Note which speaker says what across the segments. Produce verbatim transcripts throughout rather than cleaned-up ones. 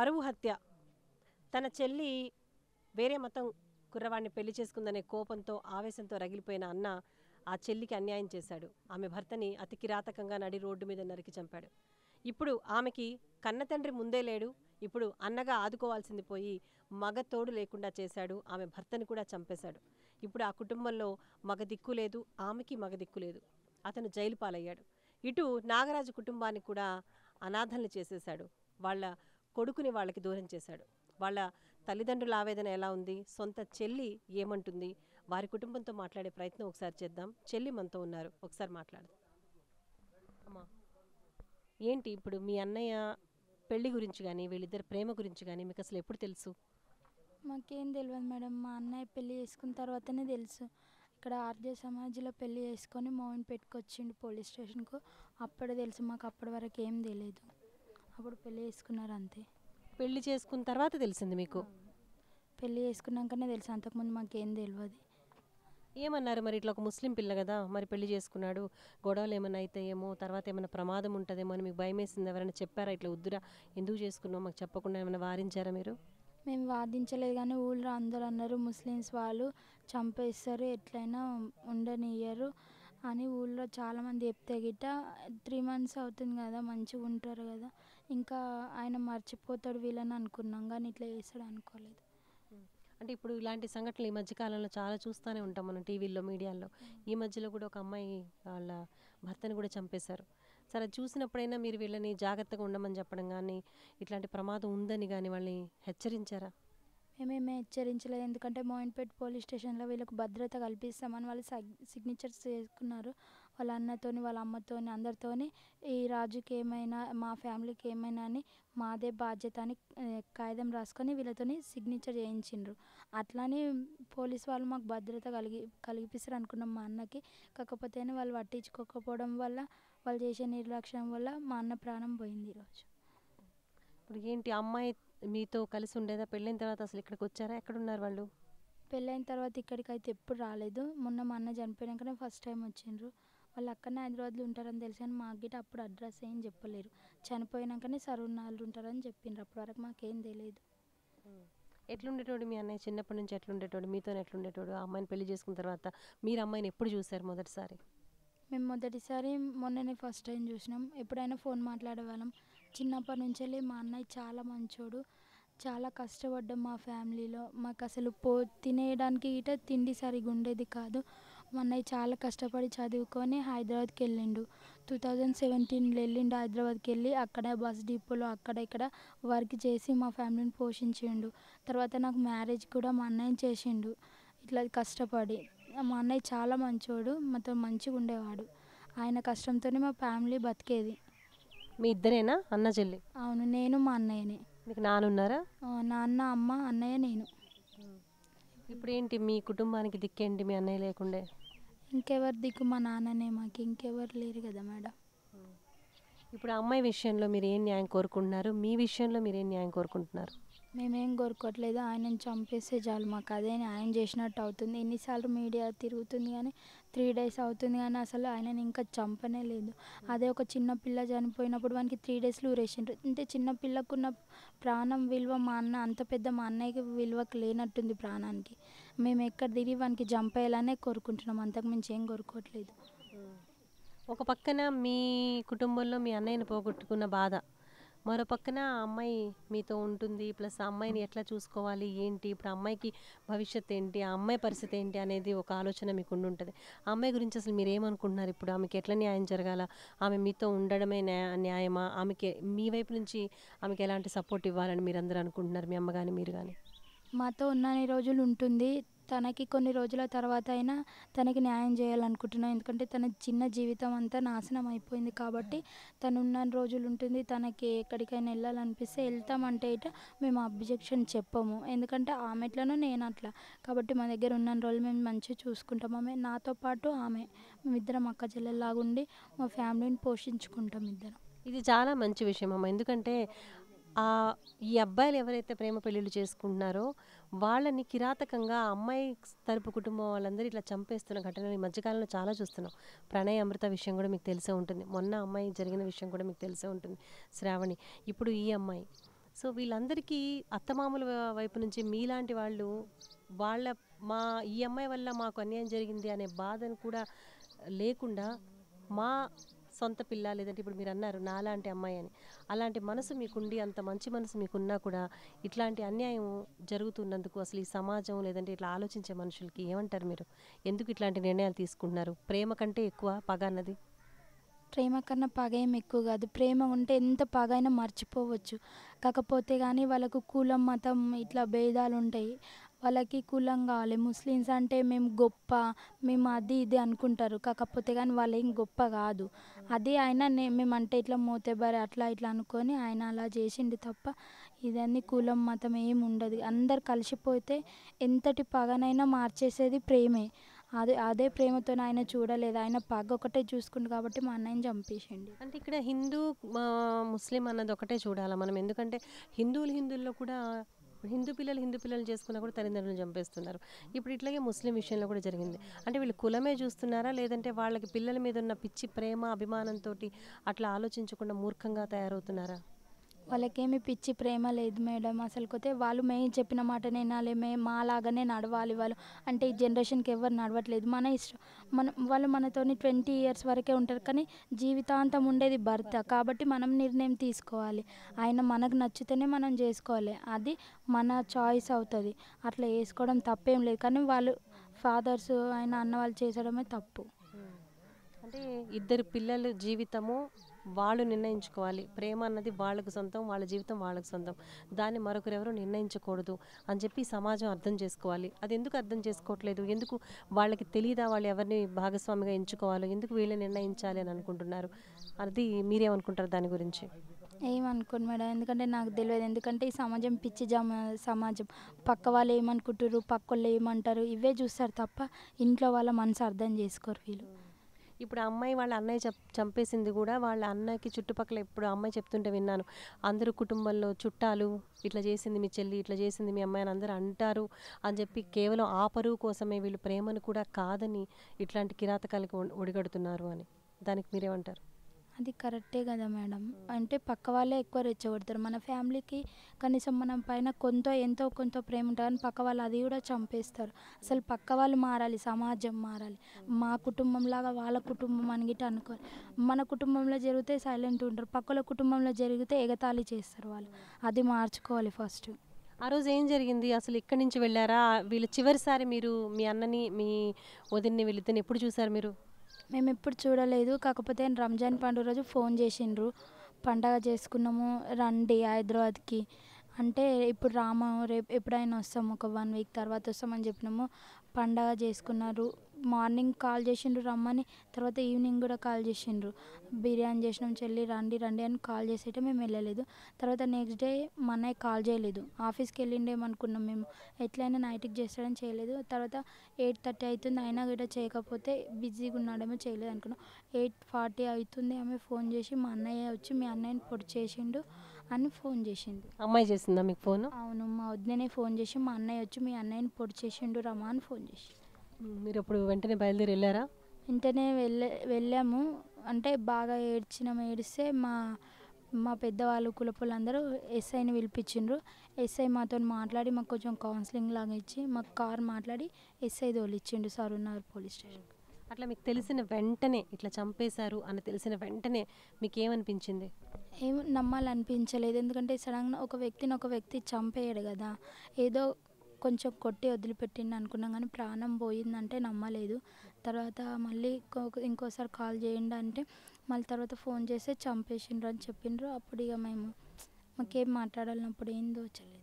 Speaker 1: పరువు హత్య. తన చెల్లి వేరే మతం కుర్రవాడిని పెళ్లి చేసుకుందనే కోపంతో ఆవేశంతో రగిలిపోయిన అన్న ఆ చెల్లికి అన్యాయం చేశాడు. ఆమె భర్తని అతి కిరాతకంగా నడి రోడ్డు మీద నరికి చంపాడు. ఇప్పుడు ఆమెకి కన్నతండ్రి ముందే లేడు. ఇప్పుడు అన్నగా ఆదుకోవాల్సింది పోయి మగ తోడు లేకుండా చేశాడు. ఆమె భర్తని కూడా చంపేశాడు. ఇప్పుడు ఆ కుటుంబంలో మగ దిక్కు లేదు, ఆమెకి మగ దిక్కు లేదు. అతను జైలు పాలయ్యాడు. ఇటు నాగరాజు కుటుంబాన్ని కూడా అనాథల్ని చేసేశాడు. వాళ్ళ కొడుకుని వాళ్ళకి దూరం చేశాడు. వాళ్ళ తల్లిదండ్రుల ఆవేదన ఎలా ఉంది, సొంత చెల్లి ఏమంటుంది, వారి కుటుంబంతో మాట్లాడే ప్రయత్నం ఒకసారి చేద్దాం. చెల్లి మనతో ఉన్నారు, ఒకసారి మాట్లాడదాం. అమ్మా, ఏంటి ఇప్పుడు మీ అన్నయ్య పెళ్లి గురించి కానీ వీళ్ళిద్దరి ప్రేమ గురించి కానీ మీకు అసలు ఎప్పుడు తెలుసు?
Speaker 2: మాకేం తెలియదు మేడం. మా అన్నయ్య పెళ్లి చేసుకున్న తర్వాతనే తెలుసు. ఇక్కడ ఆర్జే సమాజ్లో పెళ్లి చేసుకొని మౌన్ పెట్టుకొచ్చిండు పోలీస్ స్టేషన్కు. అప్పుడే తెలుసు మాకు. అప్పటి వరకు ఏం తెలియదు. అప్పుడు పెళ్లి చేసుకున్నారు అంతే.
Speaker 1: పెళ్లి చేసుకున్న తర్వాత తెలిసింది మీకు?
Speaker 2: పెళ్లి చేసుకున్నాకనే తెలుసు, అంతకుముందు మాకేం తెలియదు.
Speaker 1: ఏమన్నారు మరి? ఇట్లా ఒక ముస్లిం పిల్ల కదా, మరి పెళ్లి చేసుకున్నాడు, గొడవలు ఏమైనా అయితే ఏమో, తర్వాత ఏమైనా ప్రమాదం ఉంటుందేమో అని మీకు భయం వేసింది? ఎవరైనా చెప్పారా ఇట్లా వద్దురా, ఎందుకు చేసుకున్నావు మాకు చెప్పకుండా ఏమైనా వారించారా మీరు?
Speaker 2: మేము వాదించలేదు, కానీ ఊళ్ళో అందరూ అన్నారు ముస్లిమ్స్ వాళ్ళు చంపేస్తారు, ఎట్లయినా ఉండనియ్యరు అని ఊళ్ళో చాలామంది చెప్తే గిట్ట త్రీ మంత్స్ అవుతుంది కదా, మంచిగా ఉంటారు కదా, ఇంకా ఆయన మర్చిపోతాడు వీళ్ళని అనుకున్నాం, కానీ ఇట్లా చేస్తాడు అనుకోలేదు.
Speaker 1: అంటే ఇప్పుడు ఇలాంటి సంఘటనలు ఈ మధ్యకాలంలో చాలా చూస్తూనే ఉంటాం మనం టీవీల్లో, మీడియాల్లో. ఈ మధ్యలో కూడా ఒక అమ్మాయి వాళ్ళ భర్తని కూడా చంపేశారు. సరే, చూసినప్పుడైనా మీరు వీళ్ళని జాగ్రత్తగా ఉండమని చెప్పడం కానీ, ఇట్లాంటి ప్రమాదం ఉందని కానీ వాళ్ళని హెచ్చరించారా?
Speaker 2: మేమేమే హెచ్చరించలేదు, ఎందుకంటే మోయిన్పేట్ పోలీస్ స్టేషన్లో వీళ్ళకు భద్రత కల్పిస్తామని వాళ్ళు సిగ్నేచర్స్ చేసుకున్నారు. వాళ్ళ అన్నతోని, వాళ్ళ అమ్మతోని, అందరితోని ఈ రాజుకి ఏమైనా, మా ఫ్యామిలీకి ఏమైనా అని మాదే బాధ్యత అని కాగితం రాసుకొని వీళ్ళతోని సిగ్నేచర్ చేయించిండ్రు. అట్లానే పోలీస్ వాళ్ళు మాకు భద్రత కలిగి కలిగిపిస్తారు అనుకున్నాం మా అన్నకి. కాకపోతే వాళ్ళు పట్టించుకోకపోవడం వల్ల, వాళ్ళు చేసే నిర్లక్ష్యం వల్ల మా అన్న ప్రాణం పోయింది ఈరోజు.
Speaker 1: ఇప్పుడు ఏంటి, అమ్మాయి మీతో కలిసి ఉండేదా? పెళ్ళైన తర్వాత అసలు ఇక్కడికి వచ్చారా? ఎక్కడున్నారు వాళ్ళు?
Speaker 2: పెళ్ళైన తర్వాత ఇక్కడికి అయితే ఎప్పుడు రాలేదు. మొన్న మా అన్న చనిపోయాకనే ఫస్ట్ టైం వచ్చిండ్రు. వాళ్ళు అక్కడనే హైదరాబాద్లో ఉంటారని తెలుసు, కానీ మాకు గిట్ట అప్పుడు అడ్రస్ ఏం చెప్పలేరు. చనిపోయినాకనే సరునాళ్ళు ఉంటారని చెప్పిండ్రు. అప్పటి వరకు మాకేం తెలియదు.
Speaker 1: ఎట్లుండేటోడు మీ అన్నయ్య చిన్నప్పటి నుంచి? ఎట్లుండేటోడు మీతో? ఎట్లుండేటోడు? ఆ అమ్మాయిని పెళ్లి చేసుకున్న తర్వాత మీరు అమ్మాయిని ఎప్పుడు చూసారు మొదటిసారి?
Speaker 2: మేము మొదటిసారి మొన్ననే ఫస్ట్ టైం చూసినాం. ఎప్పుడైనా ఫోన్ మాట్లాడేవాళ్ళం. చిన్నప్పటి నుంచి వెళ్ళి మా అన్నయ్య చాలా మంచోడు, చాలా కష్టపడ్డాం మా ఫ్యామిలీలో. మాకు అసలు పో తినేయడానికి గిట తిండి సరిగా ఉండేది కాదు. మా అన్నయ్య చాలా కష్టపడి చదువుకొని హైదరాబాద్కి వెళ్ళిండు. టూ థౌజండ్ సెవెంటీన్లో వెళ్ళిండు హైదరాబాద్కి వెళ్ళి, అక్కడ బస్ డిపోలో అక్కడ ఇక్కడ వర్క్ చేసి మా ఫ్యామిలీని పోషించిండు. తర్వాత నాకు మ్యారేజ్ కూడా మా అన్నయ్య చేసిండు ఇట్లా కష్టపడి. మా అన్నయ్య చాలా మంచోడు, మాతో మంచిగా ఉండేవాడు. ఆయన కష్టంతోనే మా ఫ్యామిలీ బతికేది.
Speaker 1: మీ ఇద్దరేనా అన్న చెల్లి?
Speaker 2: అవును, నేను మా అన్నయ్యనే.
Speaker 1: మీకు నానున్నారా?
Speaker 2: నాన్న, అమ్మ, అన్నయ్య, నేను.
Speaker 1: ఇప్పుడు ఏంటి మీ కుటుంబానికి దిక్కేంటి మీ అన్నయ్య లేకుండే?
Speaker 2: ఇంకెవరు దిక్కు? మా నాన్ననే, మాకు ఇంకెవరు లేరు కదా మేడం.
Speaker 1: ఇప్పుడు అమ్మాయి విషయంలో మీరు ఏం న్యాయం కోరుకుంటున్నారు? మీ విషయంలో మీరు ఏం న్యాయం కోరుకుంటున్నారు?
Speaker 2: మేమేం కోరుకోవట్లేదు, ఆయనను చంపేస్తే చాలు, మాకు అదే న్యాయం చేసినట్టు అవుతుంది. ఎన్నిసార్లు మీడియా తిరుగుతుంది కానీ త్రీ డేస్ అవుతుంది కానీ అసలు ఆయనని ఇంకా చంపనే లేదు. అదే ఒక చిన్న పిల్ల చనిపోయినప్పుడు వానికి త్రీ డేస్లో ఊరేసిండ్రు. అంటే చిన్న పిల్లకున్న ప్రాణం విలువ మా అన్న, అంత పెద్ద మా అన్నయ్యకి విలువకు లేనట్టుంది ప్రాణానికి. మేము ఎక్కడ తిరిగి వానికి చంపేయాలనే కోరుకుంటున్నాం, అంతకుమించి ఏం కోరుకోవట్లేదు.
Speaker 1: ఒక పక్కన మీ కుటుంబంలో మీ అన్నయ్యని పోగొట్టుకున్న బాధ, మరో పక్కన అమ్మాయి మీతో ఉంటుంది, ప్లస్ ఆ అమ్మాయిని ఎట్లా చూసుకోవాలి ఏంటి, ఇప్పుడు అమ్మాయికి భవిష్యత్ ఏంటి, ఆ అమ్మాయి పరిస్థితి ఏంటి అనేది ఒక ఆలోచన మీకు ఉండి ఉంటుంది. ఆ అమ్మాయి గురించి అసలు మీరు ఏమనుకుంటున్నారు? ఇప్పుడు ఆమెకి ఎట్లా న్యాయం జరగాల? ఆమె మీతో ఉండడమే న్యాయ న్యాయమా? ఆమెకి మీ వైపు నుంచి ఆమెకి ఎలాంటి సపోర్ట్ ఇవ్వాలని మీరు అందరూ అనుకుంటున్నారు, మీ అమ్మ కానీ మీరు కానీ?
Speaker 2: మాతో ఉన్నన్ని రోజులు ఉంటుంది, తనకి కొన్ని రోజుల తర్వాత అయినా తనకి న్యాయం చేయాలనుకుంటున్నాం. ఎందుకంటే తన చిన్న జీవితం అంతా నాశనం అయిపోయింది కాబట్టి తను ఉన్న రోజులు ఉంటుంది. తనకి ఎక్కడికైనా వెళ్ళాలనిపిస్తే వెళ్తామంటే ఇట మేము అబ్జెక్షన్ చెప్పము, ఎందుకంటే ఆమె ఎట్లనో నేను అట్లా. కాబట్టి మా దగ్గర ఉన్న రోజులు మేము మంచిగా చూసుకుంటాం. ఆమె నాతో పాటు ఆమె మేమిద్దరం అక్క చెల్లెల్లాగా ఉండి మా ఫ్యామిలీని పోషించుకుంటాం ఇద్దరం.
Speaker 1: ఇది చాలా మంచి విషయం అమ్మ. ఎందుకంటే ఈ అబ్బాయిలు ఎవరైతే ప్రేమ పెళ్ళిళ్ళు చేసుకుంటున్నారో వాళ్ళని కిరాతకంగా అమ్మాయి తరపు కుటుంబం వాళ్ళందరూ ఇట్లా చంపేస్తున్న ఘటనలు ఈ మధ్యకాలంలో చాలా చూస్తున్నాం. ప్రణయ్ అమృత విషయం కూడా మీకు తెలిసే ఉంటుంది, మొన్న అమ్మాయి జరిగిన విషయం కూడా మీకు తెలిసే ఉంటుంది, శ్రావణి. ఇప్పుడు ఈ అమ్మాయి సో వీళ్ళందరికీ అత్తమామల వ- వైపు నుంచి మీలాంటి వాళ్ళు వాళ్ళ మా ఈ అమ్మాయి వల్ల మాకు అన్యాయం జరిగింది అనే బాధను కూడా లేకుండా మా సొంత పిల్ల లేదంటే ఇప్పుడు మీరు అన్నారు నాలాంటి అమ్మాయి అని అలాంటి మనసు మీకుండి అంత మంచి మనసు మీకున్నా కూడా ఇట్లాంటి అన్యాయం జరుగుతున్నందుకు అసలు ఈ సమాజం లేదంటే ఇట్లా ఆలోచించే మనుషులకి ఏమంటారు మీరు? ఎందుకు ఇట్లాంటి నిర్ణయాలు తీసుకుంటున్నారు? ప్రేమ కంటే ఎక్కువ పగ అన్నది?
Speaker 2: ప్రేమ కన్నా పగ ఏం ఎక్కువ కాదు. ప్రేమ ఉంటే ఎంత పగ అయినా మర్చిపోవచ్చు. కాకపోతే కానీ వాళ్ళకు కులం, మతం ఇట్లా భేదాలు ఉంటాయి. వాళ్ళకి కులం కావాలి. ముస్లిమ్స్ అంటే మేము గొప్ప, మేము అది ఇది అనుకుంటారు. కాకపోతే కానీ వాళ్ళు ఏం గొప్ప కాదు. అదే ఆయన నే మేమంటే ఇట్లా మోతెబరి అట్లా ఇట్లా అనుకొని ఆయన అలా చేసిండు తప్ప ఇదన్నీ కులం, మతం ఏమి ఉండదు. అందరు కలిసిపోతే ఎంతటి పగనైనా మార్చేసేది ప్రేమే. అదే అదే ప్రేమతో ఆయన చూడలేదు. ఆయన పగ ఒకటే చూసుకుండు కాబట్టి మా అన్నయ్యని చంపేసిండు.
Speaker 1: అంటే ఇక్కడ హిందూ మా ముస్లిం అన్నది ఒకటే చూడాలా మనం? ఎందుకంటే హిందువులు హిందువుల్లో కూడా హిందూ పిల్లలు హిందూ పిల్లలు చేసుకున్నా కూడా తల్లిదండ్రులను చంపేస్తున్నారు. ఇప్పుడు ఇట్లాగే ముస్లిం విషయంలో కూడా జరిగింది. అంటే వీళ్ళు కులమే చూస్తున్నారా లేదంటే వాళ్ళకి పిల్లల మీద ఉన్న పిచ్చి ప్రేమ అభిమానంతో అట్లా ఆలోచించకుండా మూర్ఖంగా తయారవుతున్నారా?
Speaker 2: వాళ్ళకేమి పిచ్చి ప్రేమ లేదు మేడం. అసలుకైతే వాళ్ళు మేము చెప్పిన మాట వినాలి, మేము మాలాగానే నడవాలి వాళ్ళు. అంటే ఈ జనరేషన్కి ఎవరు నడవట్లేదు. మన ఇష్టం. మనం వాళ్ళు మనతోని ట్వంటీ ఇయర్స్ వరకే ఉంటారు. కానీ జీవితాంతం ఉండేది భర్త. కాబట్టి మనం నిర్ణయం తీసుకోవాలి. ఆయన మనకు నచ్చితేనే మనం చేసుకోవాలి. అది మన చాయిస్ అవుతుంది. అట్లా వేసుకోవడం తప్పేం లేదు. కానీ వాళ్ళు ఫాదర్స్ ఆయన అన్న వాళ్ళు చేసడమే తప్పు.
Speaker 1: అంటే ఇద్దరు పిల్లల జీవితము వాళ్ళు నిర్ణయించుకోవాలి. ప్రేమ అన్నది వాళ్ళకు సొంతం, వాళ్ళ జీవితం వాళ్ళకు సొంతం. దాన్ని మరొకరెవరూ నిర్ణయించకూడదు అని చెప్పి సమాజం అర్థం చేసుకోవాలి. అది ఎందుకు అర్థం చేసుకోవట్లేదు? ఎందుకు వాళ్ళకి తెలియదా వాళ్ళు ఎవరిని భాగస్వామిగా ఎంచుకోవాలో? ఎందుకు వీళ్ళే నిర్ణయించాలి అని అనుకుంటున్నారు? అది మీరేమనుకుంటారు దాని గురించి?
Speaker 2: ఏమనుకోను మేడం. ఎందుకంటే నాకు తెలియదు. ఎందుకంటే ఈ సమాజం పిచ్చి జమ సమాజం. పక్క వాళ్ళు ఏమనుకుంటారు, పక్కోళ్ళు ఏమంటారు ఇవే చూస్తారు తప్ప ఇంట్లో వాళ్ళ మనసు అర్థం చేసుకోరు వీళ్ళు.
Speaker 1: ఇప్పుడు ఆ అమ్మాయి వాళ్ళ అన్నయ్య చంప్ చంపేసింది కూడా వాళ్ళ అన్నయ్యకి చుట్టుపక్కల ఎప్పుడు ఆ అమ్మాయి చెప్తుంటే విన్నాను. అందరూ కుటుంబంలో చుట్టాలు ఇట్లా చేసింది మీ చెల్లి, ఇట్లా చేసింది మీ అమ్మాయి అని అందరూ అంటారు అని చెప్పి కేవలం ఆ పరువు కోసమే వీళ్ళు ప్రేమను కూడా కాదని ఇట్లాంటి కిరాతకాలకు ఒ- ఒడిగడుతున్నారు అని. దానికి మీరేమంటారు?
Speaker 2: అది కరెక్టే కదా మేడం. అంటే పక్క వాళ్ళే ఎక్కువ రెచ్చగొడతారు. మన ఫ్యామిలీకి కనీసం మనం పైన కొంత ఎంతో కొంత ప్రేమ ఉంటుంది కానీ పక్క వాళ్ళు అది కూడా చంపేస్తారు. అసలు పక్క వాళ్ళు మారాలి, సమాజం మారాలి. మా కుటుంబం లాగా వాళ్ళ కుటుంబం అని గిట్ట అనుకోవాలి. మన కుటుంబంలో జరిగితే సైలెంట్ ఉంటారు, పక్కల కుటుంబంలో జరిగితే ఎగతాళి చేస్తారు వాళ్ళు. అది మార్చుకోవాలి ఫస్ట్.
Speaker 1: ఆ రోజు ఏం జరిగింది? అసలు ఇక్కడి నుంచి వెళ్ళారా? వీళ్ళు చివరిసారి మీరు మీ అన్నని మీ వదిన్ని వీళ్ళిద్దరిని ఎప్పుడు చూసారు మీరు?
Speaker 2: మేము ఎప్పుడు చూడలేదు. కాకపోతే రంజాన్ పండుగ రోజు ఫోన్ చేసిండ్రు. పండగ చేసుకున్నాము రండి హైదరాబాద్కి అంటే ఇప్పుడు రాము రేపు ఎప్పుడైనా వస్తాము ఒక వన్ వీక్ తర్వాత వస్తామని చెప్పినాము. పండగ చేసుకున్నారు. మార్నింగ్ కాల్ చేసిండ్రు రమ్మని. తర్వాత ఈవినింగ్ కూడా కాల్ చేసిండ్రు. బిర్యానీ చేసినాం చెల్లి రండి రండి అని కాల్ చేసేట మేము వెళ్ళలేదు. తర్వాత నెక్స్ట్ డే మా అన్నయ్య కాల్ చేయలేదు. ఆఫీస్కి వెళ్ళిండేమనుకున్నాం మేము. ఎట్లయినా నైట్కి చేస్తాడని చేయలేదు. తర్వాత ఎయిట్ థర్టీ అవుతుంది అయినా కూడా చేయకపోతే బిజీగా ఉన్నాడేమో చేయలేదు అనుకున్నాం. ఎయిట్ ఫార్టీ అవుతుంది ఆమె ఫోన్ చేసి మా అన్నయ్య వచ్చి మీ అన్నయ్యని పొడి చేసిండు అని ఫోన్ చేసిండు.
Speaker 1: అమ్మాయి చేసిందా మీకు ఫోను?
Speaker 2: అవును మా వదిననే ఫోన్ చేసి మా అన్నయ్య వచ్చి మీ అన్నయ్యని పొడి చేసిండు రమా అని ఫోన్ చేసి.
Speaker 1: మ్, మీరు అప్పుడు వెంటనే బయలుదేరి వెళ్ళారా?
Speaker 2: వెంటనే వెళ్ళే వెళ్ళాము. అంటే బాగా ఏడ్చినాము. ఏడిస్తే మా మా పెద్దవాళ్ళు కులపోళ్ళందరూ ఎస్ఐని పిలిపించిండ్రు. ఎస్ఐ మాతో మాట్లాడి మాకు కొంచెం కౌన్సిలింగ్ లాగా ఇచ్చి మాకు కార్ మాట్లాడి ఎస్ఐ తోలిచ్చిండు సరూర్నగర్ పోలీస్ స్టేషన్.
Speaker 1: అట్లా మీకు తెలిసిన వెంటనే ఇట్లా చంపేశారు అని తెలిసిన వెంటనే మీకు ఏమనిపించింది?
Speaker 2: ఏం నమ్మాలనిపించలేదు. ఎందుకంటే సడన్గా ఒక వ్యక్తిని ఒక వ్యక్తి చంపేయడు కదా. ఏదో కొంచెం కొట్టి వదిలిపెట్టిండు అనుకున్నాం కానీ ప్రాణం పోయిందంటే నమ్మలేదు. తర్వాత మళ్ళీ ఇంకో- ఇంకోసారి కాల్ చేయండి అంటే మళ్ళీ తర్వాత ఫోన్ చేస్తే చంపేసిండ్రు అని చెప్పిండ్రు. అప్పుడు ఇక మేము మాకేం మాట్లాడాలన్నప్పుడు ఏం తోచలేదు.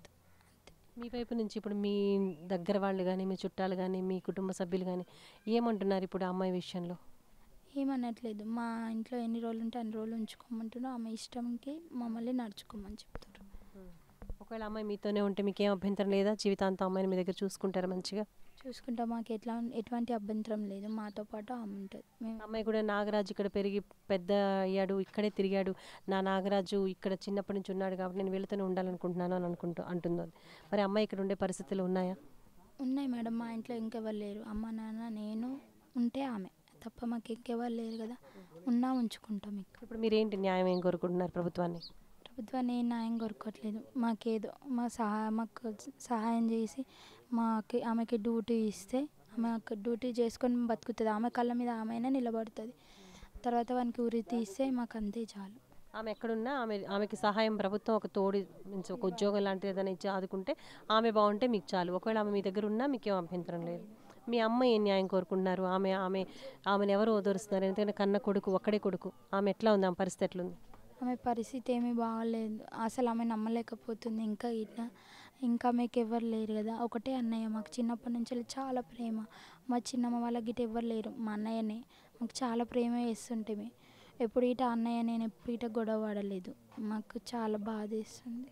Speaker 1: మీ వైపు నుంచి ఇప్పుడు మీ దగ్గర వాళ్ళు కానీ మీ చుట్టాలు కానీ మీ కుటుంబ సభ్యులు కానీ ఏమంటున్నారు ఇప్పుడు ఆ అమ్మాయి విషయంలో?
Speaker 2: ఏమనట్లేదు. మా ఇంట్లో ఎన్ని రోజులు ఉంటే అన్ని రోజులు ఉంచుకోమంటున్నాం. ఆమె ఇష్టంకి మమ్మల్ని నడుచుకోమని చెప్తారు.
Speaker 1: ఒకవేళ అమ్మాయి మీతోనే ఉంటే మీకు ఏం అభ్యంతరం లేదా? జీవితాంతం అమ్మాయిని మీ దగ్గర చూసుకుంటారా మంచిగా?
Speaker 2: చూసుకుంటాం. మాకు ఎట్లా ఎటువంటి అభ్యంతరం లేదు. మాతో పాటు ఆమె ఉంటుంది. మేము
Speaker 1: అమ్మాయి కూడా నాగరాజు ఇక్కడ పెరిగి పెద్ద అయ్యాడు, ఇక్కడే తిరిగాడు, నా నాగరాజు ఇక్కడ చిన్నప్పటి నుంచి ఉన్నాడు కాబట్టి నేను వీళ్ళతోనే ఉండాలనుకుంటున్నాను అని అనుకుంటూ అంటుందో. మరి అమ్మాయి ఇక్కడ ఉండే పరిస్థితులు ఉన్నాయా?
Speaker 2: ఉన్నాయి మేడం. మా ఇంట్లో ఇంకెవరు లేరు. అమ్మ నాన్న నేను ఉంటే ఆమె తప్ప మాకు ఇంకెవరు లేరు కదా. ఉన్నా ఉంచుకుంటాం. ఇక్కడ
Speaker 1: ఇప్పుడు మీరేంటి న్యాయం ఏం కోరుకుంటున్నారు ప్రభుత్వాన్ని?
Speaker 2: ప్రభుత్వాన్ని ఏ న్యాయం కోరుకోవట్లేదు. మాకేదో మా సహా మాకు సహాయం చేసి మాకి ఆమెకి డ్యూటీ ఇస్తే ఆమె అక్కడ డ్యూటీ చేసుకొని బతుకుతుంది. ఆమె కళ్ళ మీద ఆమెనే నిలబడుతుంది. తర్వాత వానికి ఉరి తీస్తే మాకు అంతే చాలు.
Speaker 1: ఆమె ఎక్కడున్నా ఆమె ఆమెకి సహాయం ప్రభుత్వం ఒక తోడు మీన్స్ ఒక ఉద్యోగం లాంటిది ఏదైనా ఇచ్చి ఆదుకుంటే ఆమె బాగుంటే మీకు చాలు. ఒకవేళ ఆమె మీ దగ్గర ఉన్నా మీకేం అభ్యంతరం లేదు. మీ అమ్మ ఏం న్యాయం కోరుకుంటున్నారు? ఆమె ఆమె ఆమెను ఎవరు ఓదరుస్తున్నారు? ఎందుకంటే కన్న కొడుకు ఒక్కడే కొడుకు. ఆమె ఎట్లా ఉంది? ఆమె పరిస్థితి ఎట్లుంది?
Speaker 2: ఆమె పరిస్థితి ఏమీ బాగాలేదు. అసలు ఆమె నమ్మలేకపోతుంది. ఇంకా ఇట్లా ఇంకా ఆమెకి ఎవరు లేరు కదా, ఒకటే అన్నయ్య. మాకు చిన్నప్పటి నుంచి చాలా ప్రేమ. మా చిన్నమ్మ వాళ్ళకి గిట్ట ఎవరు లేరు, మా అన్నయ్యనే. మాకు చాలా ప్రేమ వేస్తుంటే ఎప్పుడు ఇట అన్నయ్య నేను ఎప్పుడు ఇట గొడవ పడలేదు. మాకు చాలా బాధ వేస్తుంది.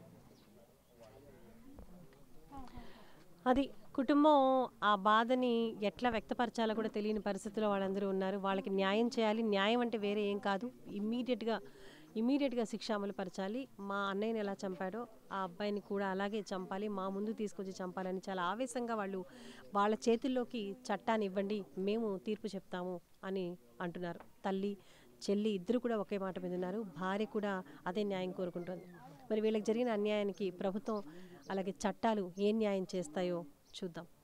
Speaker 1: అది కుటుంబం ఆ బాధని ఎట్లా వ్యక్తపరచాలో కూడా తెలియని పరిస్థితిలో వాళ్ళందరూ ఉన్నారు. వాళ్ళకి న్యాయం చేయాలి. న్యాయం అంటే వేరే ఏం కాదు, ఇమ్మీడియట్గా ఇమ్మీడియట్గా శిక్ష అమలు పరచాలి. మా అన్నయ్యని ఎలా చంపాడో ఆ అబ్బాయిని కూడా అలాగే చంపాలి, మా ముందు తీసుకొచ్చి చంపాలని చాలా ఆవేశంగా వాళ్ళు వాళ్ళ చేతుల్లోకి చట్టాన్ని ఇవ్వండి, మేము తీర్పు చెప్తాము అని అంటున్నారు. తల్లి చెల్లి ఇద్దరు కూడా ఒకే మాట మీద ఉన్నారు. భార్య కూడా అదే న్యాయం కోరుకుంటుంది. మరి వీళ్ళకి జరిగిన అన్యాయానికి ప్రభుత్వం అలాగే చట్టాలు ఏం న్యాయం చేస్తాయో చూద్దాం.